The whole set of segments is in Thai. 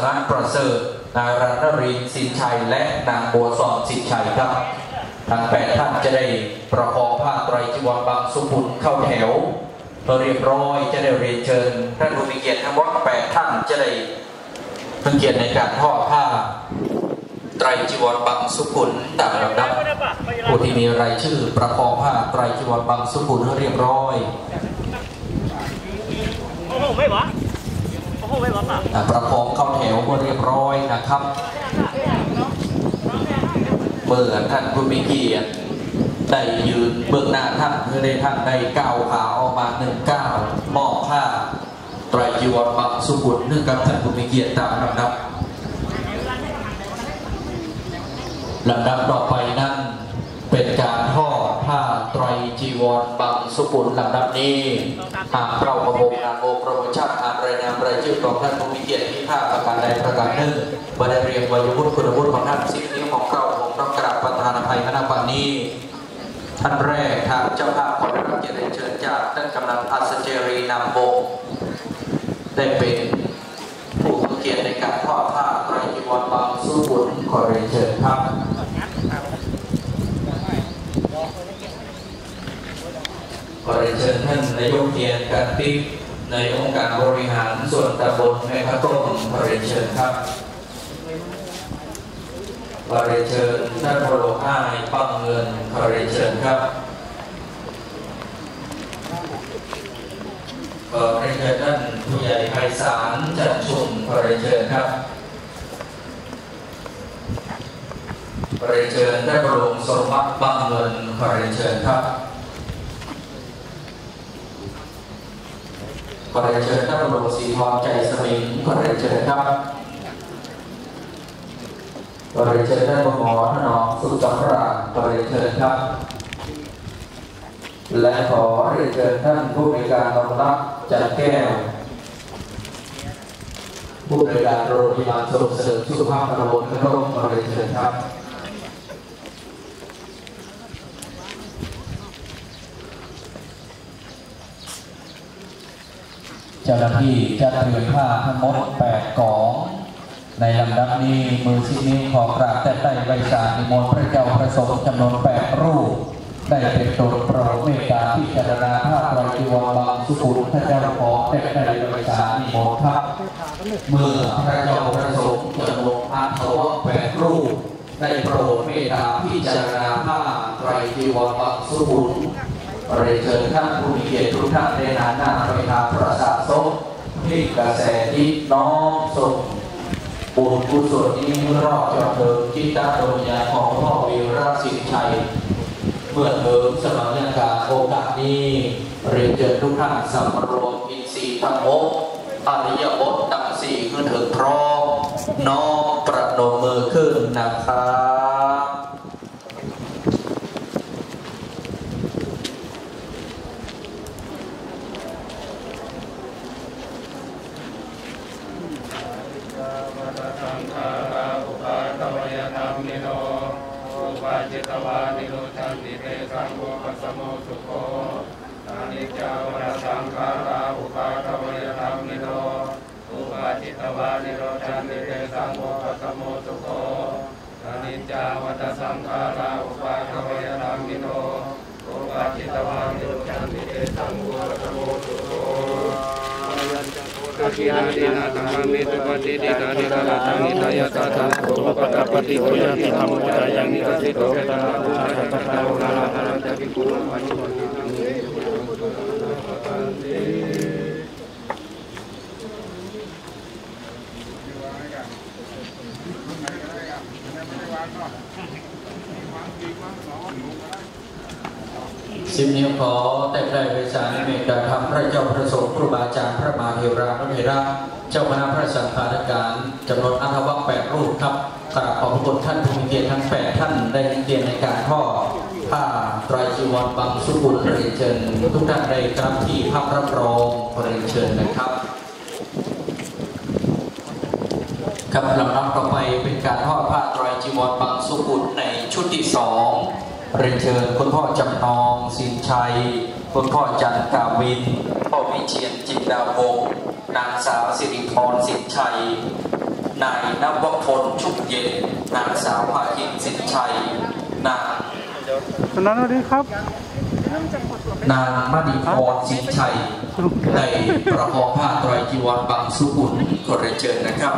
นะประเสริฐนายรัตนรินทร์สินชัยและนางบัวซอนสินชัยครับทั้ง8ท่านจะได้ประคองผ้าไตรจีวรบางสุขุนเข้าแถวเรียบร้อยจะได้เรียนเชิญท่านผู้มีเกียรติทั้งหมด8ท่านจะได้เป็นเกียรติในการทอดผ้าไตรจีวรบางสุขุนตามลำดับผู้ที่มีรายชื่อประคองผ้าไตรจีวรบางสุขุนเรียบร้อยประคองเข้าแถวเรียบร้อยนะครับเมื่อท่านผู้มีเกียรติได้ยืนเบื้องหน้าท่านเพื่อได้ท่านได้ก้าวขาออกมา1 ก้าวมอบผ้าไตรจีวรบางสุขุนเนื่องกับท่านผู้มีเกียรติตามลำดับต่อไปนั้นเป็นการทอดผ้าไตรจีวรบางสุขุนลำดับนี้หากเราประมงงานโมโปรโมชั่นอ่านรายนามรายชื่อของท่านผู้มีเกียรติที่ผ้าประการใดประการหนึ่งบรรดาเรียงวัยวุฒิคุณวุฒิของท่าน10 นิ้วของเราผมต้องกราบประธานอภัยคณะบัดนี้ท่านแรกทางเจ้าภาพขอรับเกียรติเชิญจากท่านกำนันอัศเจรีนามวงศ์ได้เป็นผู้มีเกียรติในการทอดผ้าไตรจีวรบางสุขุนขอเรียนเชิญครับขอเรียนเชิญท่านนายกเกียรติการติ๊กในองค์การบริหารส่วนตำบลแม่พระต้นขอเรียนเชิญครับขอเรียนเชิญท่านพลอ้ายปังเงินขอเรียนเชิญครับขอเรียนเชิญท่านผู้ใหญ่ไพศาลจันทร์ชุมขอเรียนเชิญครับขอเรียนเชิญท่านบรมสมบัติปังเงินขอเรียนเชิญครับขอเรียนเชิญท่านบรมศรีทองใจสมิงขอเรียนเชิญครับขอเรียนเชิญท่านหมอถนอมสุขสำราญขอเรียนเชิญครับและขอเรียนเชิญท่านผู้ในการรองรับจันแก้วผู้ในการโรงพยาบาลส่งเสริมสุขภาพตำบลกระโดงขอเรียนเชิญครับเจ้าหน้าที่จะเตรียมผ้าทั้งหมด8 กองในลำดับนี้มือชิ้นนี้ขอกราบแต่ใต้ใบสารนิมนต์พระเจ้าประสงค์จำนวน8 รูปได้เป็นตัวโปรดเมตตาพิจารณาผ้าไตรจีวรบางสุขุนพระเจ้าขอแต่ใต้ใบสารนิมนต์ครับเมื่อพระเจ้าประสงค์จำนวนอาถวะ8 รูปได้โปรดเมตตาพิจารณาผ้าไตรจีวรบางสุขุนเรียนเชิญท่านผู้มีเกียรติทุกท่านในฐานะประธานพระสาสมที่กระแสที่น้อมส่งบุญกุศลนี้รอบจอเถิดจิตตดวงวิญญาณของพ่อวีระสินชัยเมื่อเถิดสมัยงานโอกาสนี้เรียนเชิญทุกท่านสำรวมอินทรีย์ทั้ง6อริยบททั้ง4ขึ้นถึงพร้อมน้อมประนมมือขึ้นนะครับจิตวานิโรจันติเตสังโฆปัสสโมสุโขอานิจจาวรสังขาราอุปาทวยธรรมนิโรอุปาจิตวานิโรจันติเตสังโฆปัสสโมสุโขอานิจจาวรสังขาราอุปาทวยธรรมนิโรอุปาจิตวานิโรจันติเตสังโฆปัสสโมสุโขอาคินาตินาตังมิตุปฏิติกานิกาลตังนิทายาตาตังโสปะปฏิโกยันติธรรมจายังนิกัสสิโตเกตาภูชาตตาโลกาลาภรันตภิกขุวันิโกติตังเตปันติ 10 นิ้วขอแต่ได้ไปสารเมตตาธรรมพระเจ้าประสงค์ครูบาอาจารย์พระมหาเถรานุเถระเจ้าคณะพระสังฆาธิการจำนวนอัฐวะ8 รูปครับกราบขอบพระคุณท่านผู้มีเกียรติทั้ง8 ท่านได้เกียรติในการทอดผ้าไตรจีวรบางสุขุนเรียนเชิญทุกท่านได้กราบที่พักรับรองเรียนเชิญนะครับครับลำดับต่อไปเป็นการทอดผ้าไตรจีวรบางสุขุนในชุดที่2เรียนเชิญคุณพ่อจำนองสินชัยคุณพ่อจันกาวินพ่อวิเชียรจินดาวงศ์นางสาวสิริพรสินชัยนายนวพลชุกเย็นนางสาวภาคินสินชัยนางสวัสดีครับนางมณีพรสินชัยในประคองผ้าไตรจีวรบังสุกุลขอเรียนเชิญนะครับ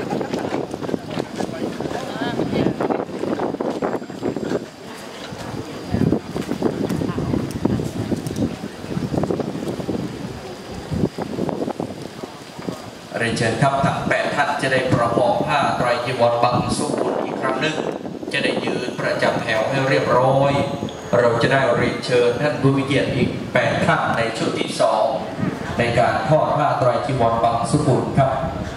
เรียนเชิญครับทั้ง8ท่านจะได้ประคองผ้าไตรจีวรบังสุกุลอีกครั้งหนึ่งจะได้ยืนประจำแถวให้เรียบร้อยเราจะได้เรียนเชิญท่านผู้มีเกียรติอีก8ท่านในชุดที่2ในการทอดผ้าไตรจีวรบังสุกุลครับ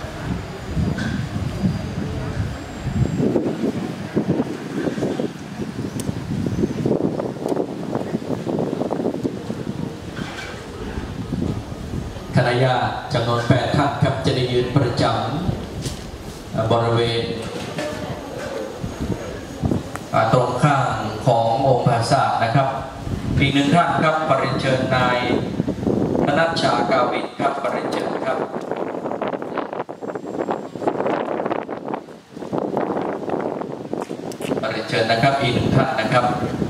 คณะญาติจำนวน8ท่านครับจะได้ยืนประจำบริเวณตรงข้างขององค์พระศาสนะครับอีก1ท่านครับปริญเชิญนายธนัชชากาวินครับปริญเชิญครับปริญเชิญนะครับอีก1ท่านนะครับ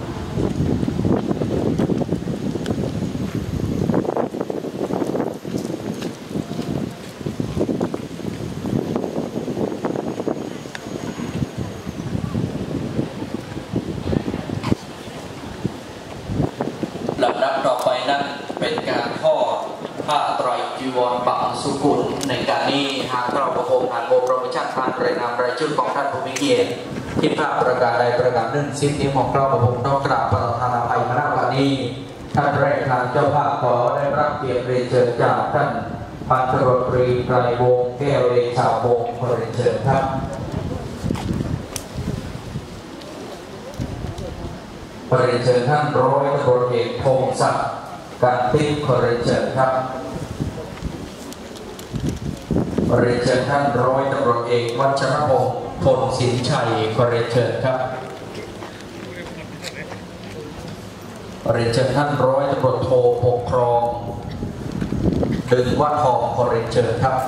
ลำดับต่อไปนั้นเป็นการทอดผ้าไตรจีวรบังสุกุลในการนี้หากเราประคมผ่านโบรมชาติผ่านรายนามรายชื่อของท่านผู้มีเกียรติที่ภาพประกาศใดประกาศหนึ่งซิปนี้ของเราประคมต้องกราบประธานาภัยมาณวันนี้ท่านแรกทางเจ้าภาพขอได้รับเกียรติเรียนเชิญจากท่านพันตำรวจตรีไกรวงศ์แก้วเดชาวงศ์ขอเรียนเชิญครับขอเรียนเชิญท่านร้อยตำรวจเอกพงศักดิ์การติ๊กขอเรียนเชิญครับขอเรียนเชิญท่านร้อยตำรวจเอกวัชรพงศ์พลสินชัยขอเรียนเชิญครับขอเรียนเชิญท่านร้อยตำรวจโทปกครองดึงวัดทองขอเรียนเชิญครับ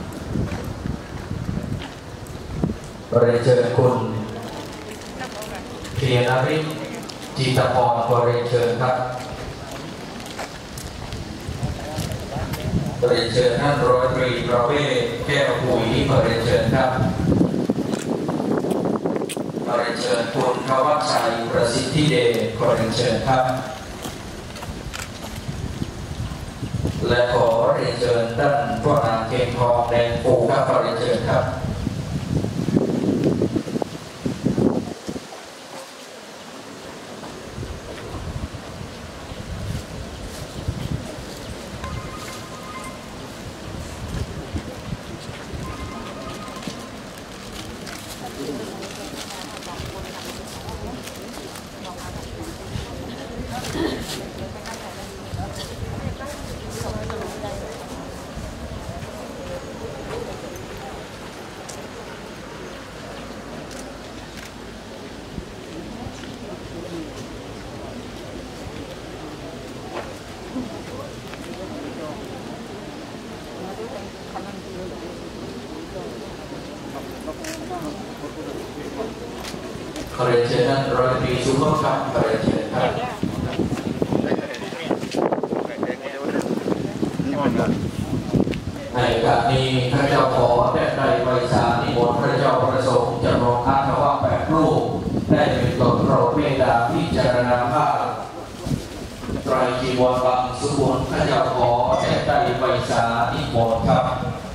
ขอเรียนเชิญคุณเพียรฤทธิ์จิตพรขอเรียนเชิญครับเรียนเชิญท่านร้อยตรีประเวศแก้วปุ๋ยขอเรียนเชิญครับขอเรียนเชิญคุณทวัชชัยประสิทธิเดชขอเรียนเชิญครับและขอเรียนเชิญท่านพ่อนางเกณฑ์ทองแดงปูครับขอเรียนเชิญครับขอเรียนเชิญท่านร้อยตรีสุภพครับขอเรียนเชิญครับในการนี้พระเจ้าขอได้ไว้สานิมนต์พระเจ้าประสงค์จำลองอาถวะ8รูปได้เป็นตนโปรดเมตตาพิจารณาผ้าไตรจีวรบังสุกุลพระเจ้าขอได้ไว้สานิมนต์ครับ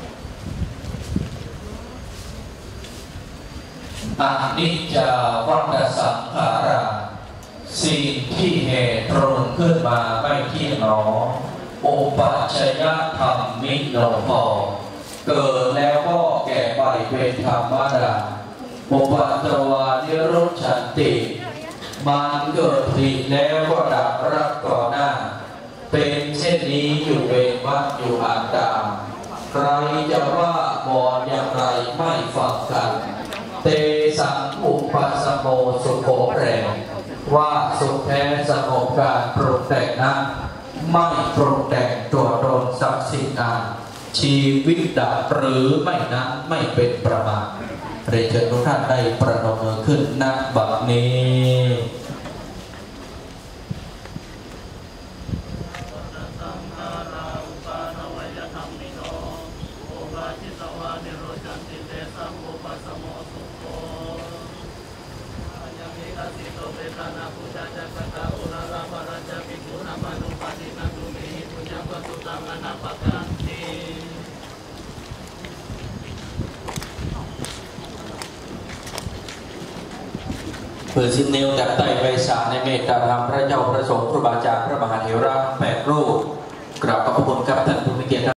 อานิจจาวัฏสังขาราสิ่งที่เหตุตรงขึ้นมาไม่เที่ยงหนออุปัชฌยธรรมมิโนพอเกิดแล้วก็แก่ไปเป็นธรรมดาอุปัตตวานิโรธฉันติมันเกิดผิดแล้วก็ดับรักต่อหน้าเป็นเช่นนี้อยู่เวรวัฏอยู่อาตาใครจะว่าบอนอย่างไรไม่ฟังกันเตสังอุปสมโมสุโขแรงว่าสุขแท้สงบการปรุงแต่งนั้นไม่ปรุงแต่งตัวตนศักดิ์สิทธิ์ชีวิตดับหรือไม่นั้นไม่เป็นประมาทเรียนเชิญทุกท่านได้ประนมมือขึ้นณบัดนี้เพื่อสิ้นนิ้วจับไต่ใบสาในเมตตาธรรมพระเจ้าพระสงฆ์ครูบาอาจารย์พระมหาเถระ8 รูปกราบขอบพระคุณครับท่านผู้มีเกียรติ